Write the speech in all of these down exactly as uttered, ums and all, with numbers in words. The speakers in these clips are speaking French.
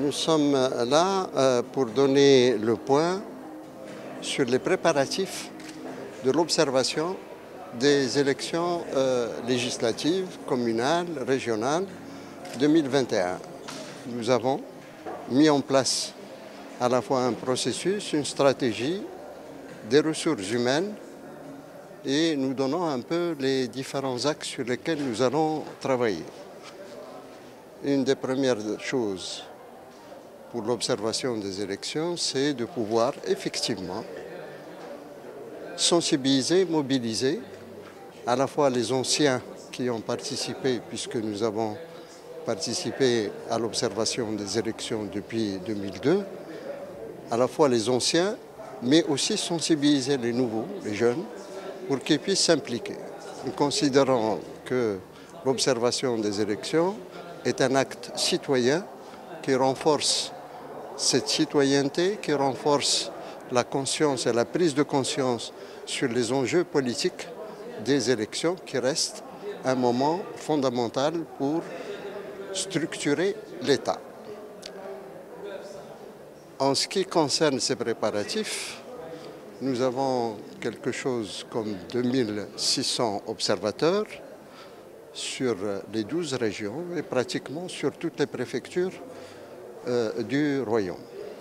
Nous sommes là euh, pour donner le point sur les préparatifs de l'observation des élections euh, législatives, communales, régionales deux mille vingt et un. Nous avons mis en place à la fois un processus, une stratégie, des ressources humaines et nous donnons un peu les différents axes sur lesquels nous allons travailler. Une des premières choses pour l'observation des élections, c'est de pouvoir effectivement sensibiliser, mobiliser à la fois les anciens qui ont participé, puisque nous avons participé à l'observation des élections depuis deux mille deux, à la fois les anciens, mais aussi sensibiliser les nouveaux, les jeunes, pour qu'ils puissent s'impliquer. Nous considérons que l'observation des élections est un acte citoyen qui renforce cette citoyenneté, qui renforce la conscience et la prise de conscience sur les enjeux politiques des élections, qui restent un moment fondamental pour structurer l'État. En ce qui concerne ces préparatifs, nous avons quelque chose comme deux mille six cents observateurs sur les douze régions et pratiquement sur toutes les préfectures euh, du royaume.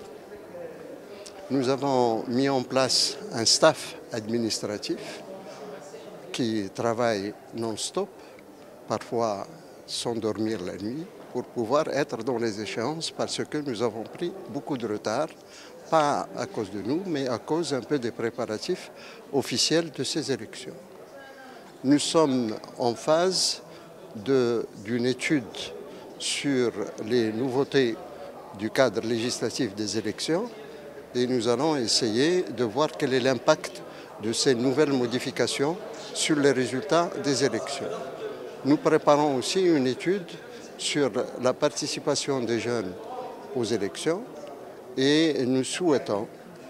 Nous avons mis en place un staff administratif qui travaille non-stop, parfois sans dormir la nuit, pour pouvoir être dans les échéances parce que nous avons pris beaucoup de retard, pas à cause de nous, mais à cause un peu des préparatifs officiels de ces élections. Nous sommes en phase d'une étude sur les nouveautés du cadre législatif des élections et nous allons essayer de voir quel est l'impact de ces nouvelles modifications sur les résultats des élections. Nous préparons aussi une étude sur la participation des jeunes aux élections et nous souhaitons,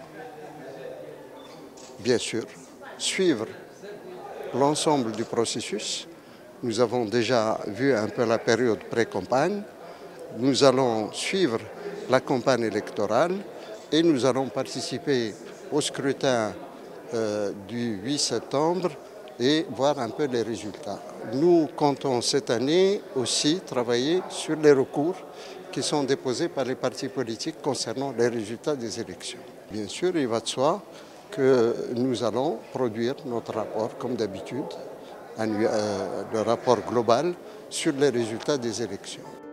bien sûr, suivre l'ensemble du processus. Nous avons déjà vu un peu la période pré-campagne. Nous allons suivre la campagne électorale et nous allons participer au scrutin euh, du huit septembre et voir un peu les résultats. Nous comptons cette année aussi travailler sur les recours qui sont déposés par les partis politiques concernant les résultats des élections. Bien sûr, il va de soi que nous allons produire notre rapport, comme d'habitude, le rapport global sur les résultats des élections.